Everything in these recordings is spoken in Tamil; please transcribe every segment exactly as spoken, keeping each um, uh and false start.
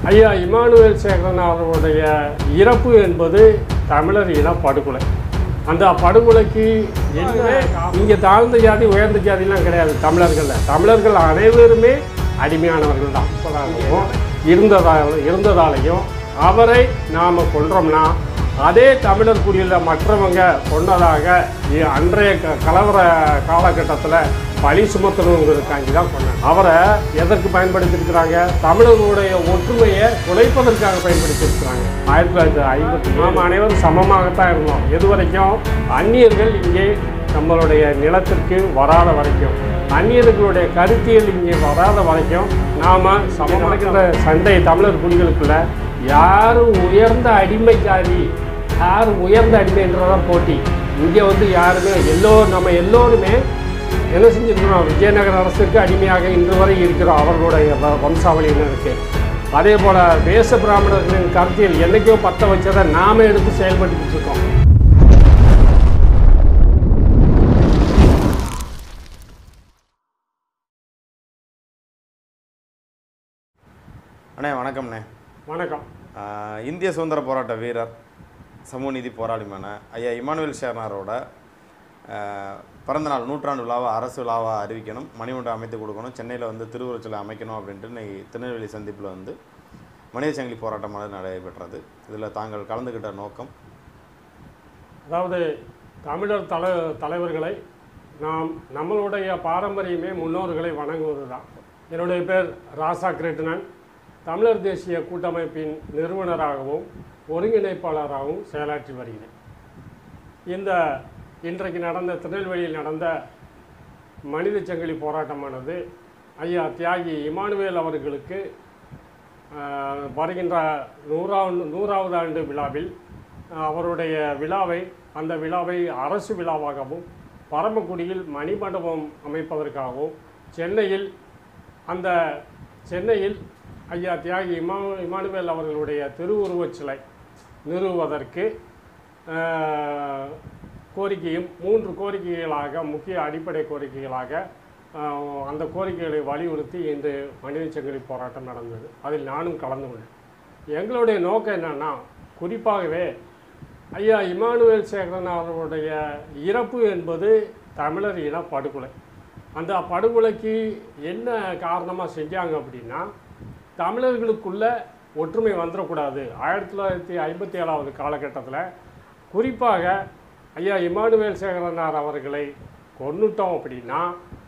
ஐயா இமானுவேல் சேகரன் அவர்களுடைய இறப்பு என்பது தமிழர் இன படுகொலை. அந்த படுகொலைக்கு என்ன இங்கே தாழ்ந்த ஜாதி உயர்ந்த ஜாதிலாம் கிடையாது. தமிழர்கள் தமிழர்கள் அனைவருமே அடிமையானவர்கள் தான் இருந்ததா இருந்ததாலையும் அவரை நாம் கொன்றோம்னா அதே தமிழர் குடியில் மற்றவங்க கொண்டதாக அன்றைய க கலவர காலகட்டத்தில் பழி சுமத்தணுங்கிறதுக்காண்டி தான் கொண்டாங்க. அவரை எதற்கு பயன்படுத்தியிருக்கிறாங்க? தமிழர்களுடைய ஒற்றுமையை குலைப்பதற்காக பயன்படுத்தியிருக்கிறாங்க. ஆயிரத்தி தொள்ளாயிரத்தி ஐம்பத்தி நாம் அனைவரும் சமமாகத்தான் இருந்தோம். எது வரைக்கும் அந்நியர்கள் இங்கே நம்மளுடைய நிலத்திற்கு வராத வரைக்கும், அந்நியர்களுடைய கருத்தியல் இங்கே வராத வரைக்கும் நாம் சமமாகின்ற சண்டை தமிழர் குடிகளுக்குள்ள யாரும் உயர்ந்த அடிமை ஜாதி, யாரும் உயர்ந்த அடிமைன்றதான் போட்டி. இங்கே வந்து யாருமே எல்லோரும் நம்ம எல்லோருமே என்ன செஞ்சுருக்கிறோம்? விஜயநகர அரசுக்கு அடிமையாக இன்று வரை இருக்கிறோம். அவர்களுடைய வம்சாவளியினருக்கு அதே போல் தேச பிராமணர்களின் கருத்தியல் என்றைக்கோ பற்ற வச்சதை நாம எடுத்து செயல்பட்டு இருக்கோம். அண்ணே வணக்கம்ண்ணே. வணக்கம். இந்திய சுதந்திர போராட்ட வீரர், சமூக நீதி போராளிமான ஐயா இமானுவேல் சேகரனாரோட பிறந்தநாள் நூற்றாண்டு விழாவை அரசு விழாவாக அறிவிக்கணும், மணிமண்டபம் அமைத்து கொடுக்கணும், சென்னையில் வந்து திருவுருச்சிலை அமைக்கணும் அப்படின்ட்டு இன்னைக்கு திருநெல்வேலி சந்திப்பில் வந்து மனித சங்கிலி போராட்டமானது நடைபெற்றது. இதில் தாங்கள் கலந்துக்கிட்ட நோக்கம், அதாவது தமிழர் தலை தலைவர்களை நாம் நம்மளுடைய பாரம்பரியமே முன்னோர்களை வணங்குவது தான். என்னுடைய பேர் ராசா கிருட்டிணன். தமிழர் தேசிய கூட்டமைப்பின் நிறுவனராகவும் ஒருங்கிணைப்பாளராகவும் செயலாற்றி வருகிறேன். இந்த இன்றைக்கு நடந்த திருநெல்வேலியில் நடந்த மனித சங்கிலி போராட்டமானது ஐயா தியாகி இமானுவேல் அவர்களுக்கு வருகின்ற நூறாவது நூறாவது ஆண்டு விழாவில் அவருடைய விழாவை அந்த விழாவை அரசு விழாவாகவும் பரமக்குடியில் மணிமண்டபம் அமைப்பதற்காகவும் சென்னையில் அந்த சென்னையில் ஐயா தியாகி இமா இமானுவேல் அவர்களுடைய திருவுருவச் சிலை நிறுவுவதற்கு கோரிக்கையும் மூன்று கோரிக்கைகளாக, முக்கிய அடிப்படை கோரிக்கைகளாக அந்த கோரிக்கைகளை வலியுறுத்தி இன்று மனித சங்கிலி போராட்டம் நடந்தது. அதில் நானும் கலந்து கொண்டேன். எங்களுடைய நோக்கம் என்னன்னா, குறிப்பாகவே ஐயா இமானுவேல் சேகரன் அவர்களுடைய இறப்பு என்பது தமிழர் இன படுகொலை. அந்த படுகொலைக்கு என்ன காரணமாக செஞ்சாங்க அப்படின்னா, தமிழர்களுக்குள்ள ஒற்றுமை வந்துடக்கூடாது. ஆயிரத்தி தொள்ளாயிரத்தி ஐம்பத்தி ஏழாவது காலகட்டத்தில் குறிப்பாக ஐயா இமானுவேல் சேகரனார் அவர்களை கொன்னுட்டோம் அப்படின்னா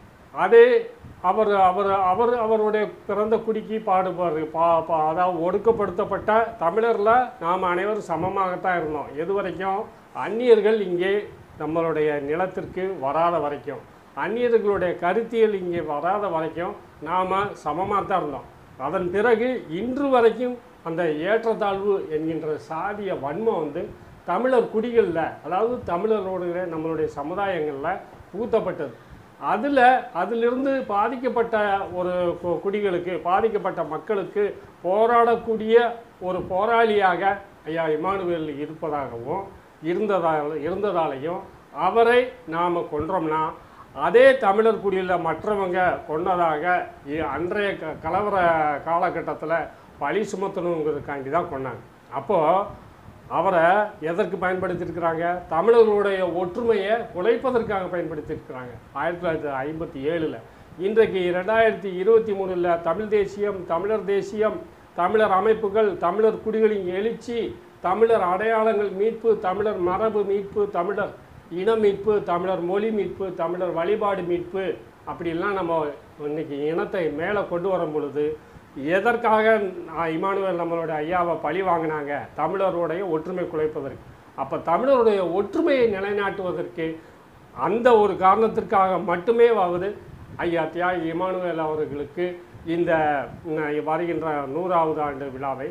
அதே அவர் அவர் அவர் அவருடைய பிறந்த குடிக்கு பாடுபாடு பா பா அதாவது ஒடுக்கப்படுத்தப்பட்ட தமிழரில் நாம் அனைவரும் சமமாகத்தான் இருந்தோம். எது வரைக்கும் அந்நியர்கள் இங்கே நம்மளுடைய நிலத்திற்கு வராத வரைக்கும், அந்நியர்களுடைய கருத்தியல் இங்கே வராத வரைக்கும் நாம் சமமாக தான் இருந்தோம். அதன் பிறகு இன்று வரைக்கும் அந்த ஏற்றத்தாழ்வு என்கின்ற சாதிய வன்மம் வந்து தமிழர் குடிகளில், அதாவது தமிழரோட நம்மளுடைய சமுதாயங்களில் புகுத்தப்பட்டது. அதில் அதிலிருந்து பாதிக்கப்பட்ட ஒரு குடிகளுக்கு, பாதிக்கப்பட்ட மக்களுக்கு போராடக்கூடிய ஒரு போராளியாக ஐயா இமானுவேல் இருப்பதாகவும் இருந்ததால் இருந்ததாலையும் அவரை நாம் கொன்றோம்னா அதே தமிழர் குடியில் மற்றவங்க கொண்டதாக அன்றைய க கலவர காலகட்டத்தில் பழி சுமத்தணுங்கிறதுக்காண்டி தான் கொண்டாங்க. அப்போது அவரை எதற்கு பயன்படுத்தியிருக்கிறாங்க? தமிழர்களுடைய ஒற்றுமையை குலைப்பதற்காக பயன்படுத்தியிருக்கிறாங்க. ஆயிரத்தி தொள்ளாயிரத்தி ஐம்பத்தி ஏழில் இன்றைக்கு ரெண்டாயிரத்தி இருபத்தி மூணில் தமிழ் தேசியம், தமிழர் தேசியம், தமிழர் அமைப்புகள், தமிழர் குடிகளின் எழுச்சி, தமிழர் அடையாளங்கள் மீட்பு, தமிழர் மரபு மீட்பு, தமிழர் இன மீட்பு, தமிழர் மொழி மீட்பு, தமிழர் வழிபாடு மீட்பு, அப்படிலாம் நம்ம இன்னைக்கு இனத்தை மேலே கொண்டு வரும் பொழுது எதற்காக இமானுவேல் நம்மளுடைய ஐயாவை பழி வாங்கினாங்க? தமிழருடைய ஒற்றுமை குலைப்பதற்கு. அப்போ தமிழருடைய ஒற்றுமையை நிலைநாட்டுவதற்கு அந்த ஒரு காரணத்திற்காக மட்டுமே ஆகுது ஐயா தியாகி இமானுவேல் அவர்களுக்கு இந்த வருகின்ற நூறாவது ஆண்டு விழாவை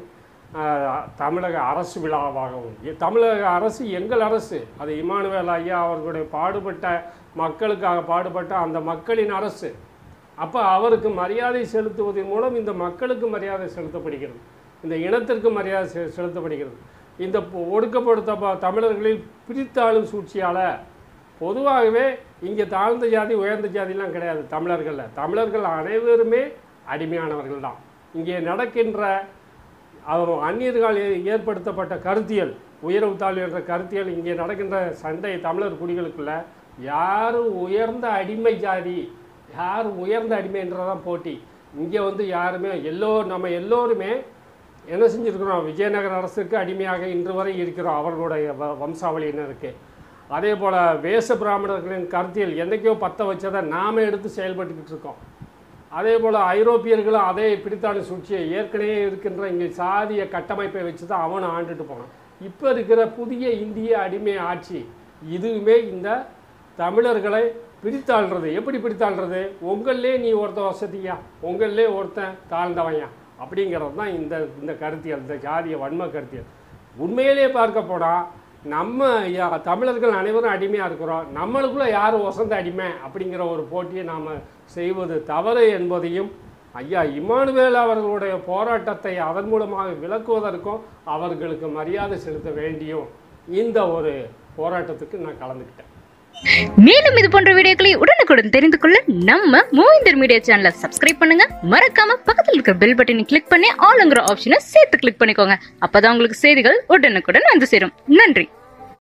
தமிழக அரசு விழாவாகவும், தமிழக அரசு எங்கள் அரசு, அது இமானுவேல் ஐயா அவர்களுடைய பாடுபட்ட மக்களுக்காக பாடுபட்ட அந்த மக்களின் அரசு. அப்போ அவருக்கு மரியாதை செலுத்துவதன் மூலம் இந்த மக்களுக்கு மரியாதை செலுத்தப்படுகிறது, இந்த இனத்திற்கு மரியாதை செ செலுத்தப்படுகிறது. இந்த ஒடுக்கப்படுத்த தமிழர்களில் பிரித்தாளும் சூழ்ச்சியால் பொதுவாகவே இங்கே தாழ்ந்த ஜாதி உயர்ந்த ஜாதிலாம் கிடையாது. தமிழர்களில் தமிழர்கள் அனைவருமே அடிமையானவர்கள் தான். இங்கே நடக்கின்ற அவர் அந்நியர்கள் ஏற்படுத்தப்பட்ட கருத்தியல், உயர்வு தாழ்வு என்ற கருத்தியல், இங்கே நடக்கின்ற சண்டை தமிழர் குடிகளுக்குள்ள யாரும் உயர்ந்த அடிமை ஜாதி, யாரும் உயர்ந்த அடிமைன்றதான் போட்டி. இங்கே வந்து யாருமே எல்லோ நம்ம எல்லோருமே என்ன செஞ்சுருக்கிறோம், விஜயநகர அரசுக்கு அடிமையாக இன்று வரை இருக்கிறோம் அவர்களுடைய வ வம்சாவளியினருக்கு. அதே போல் வேச பிராமணர்களின் கருத்தியல் என்றைக்கோ பற்ற வச்சதை நாம் எடுத்து செயல்பட்டுக்கிட்டு இருக்கோம். அதே போல் ஐரோப்பியர்களும் அதே பிடித்தாடு சூழ்ச்சியை ஏற்கனவே இருக்கின்ற இங்கே சாதிய கட்டமைப்பை வச்சு தான் அவனை ஆண்டுட்டு போனான். இப்போ இருக்கிற புதிய இந்திய அடிமை ஆட்சி இதுவுமே இந்த தமிழர்களை பிரித்தாள்றது. எப்படி பிரித்தாள்றது? உங்களே நீ ஒருத்தன் வசதியா, உங்களே ஒருத்தன் தாழ்ந்தவையா அப்படிங்கிறது தான் இந்த இந்த கருத்தியல், இந்த ஜாதிய வன்ம கருத்தியல். உண்மையிலே பார்க்க போனால் நம்ம தமிழர்கள் அனைவரும் அடிமையாக இருக்கிறோம், நம்மளுக்குள்ளே யார் வசந்த அடிமை அப்படிங்கிற ஒரு போட்டியை நாம் செய்வது தவறு என்பதையும் ஐயா இம்மானுவேல் அவர்களுடைய போராட்டத்தை அதன் மூலமாக விளக்குவதற்கும் அவர்களுக்கு மரியாதை செலுத்த வேண்டியும் இந்த ஒரு போராட்டத்துக்கு நான் கலந்துக்கிட்டேன். மேலும் இது போன்ற வீடியோக்களை உடனுக்குடன் தெரிந்து கொள்ள நம்ம மூவிந்தர் மீடியா சேனலை சப்ஸ்கிரைப் பண்ணுங்க. மறக்காம பக்கத்தில் இருக்கிற பெல் பட்டனை கிளிக் பண்ணி ஆல்ங்கிற ஆப்ஷனை சேர்த்து கிளிக் பண்ணிக்கோங்க. அப்பதான் உங்களுக்கு செய்திகள் உடனுக்குடன் வந்து சேரும். நன்றி.